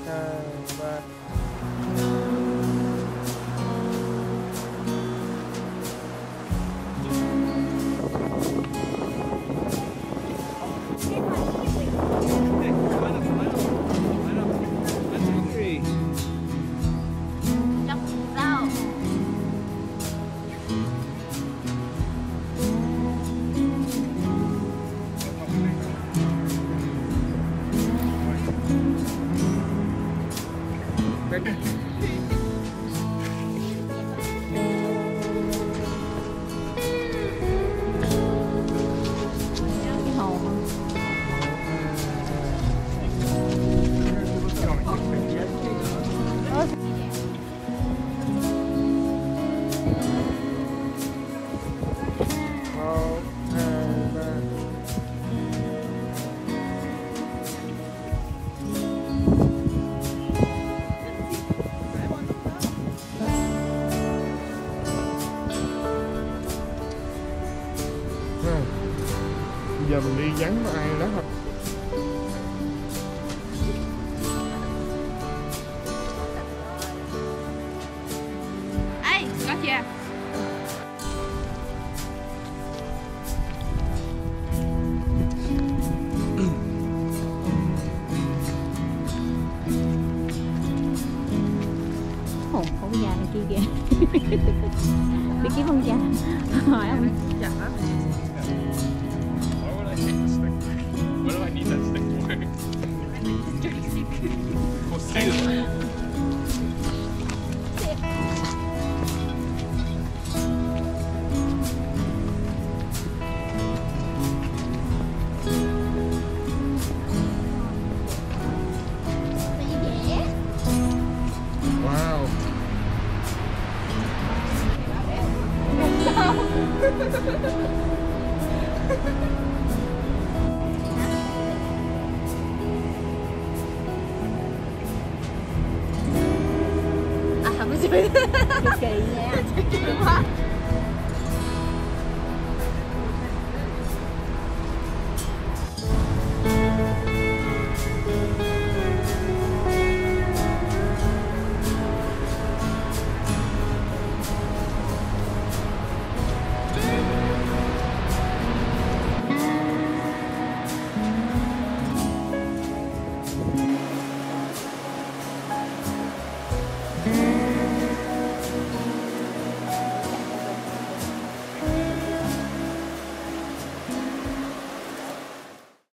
2, 3. Giờ mình đi vắng có ai đó không? Ê, có chưa? Ồ, con già này kia kìa. Đi kiếm con già. Hỏi ông. What do I need that stick for? We'll see this. Wow. À, không có chửi. Kỳ nha.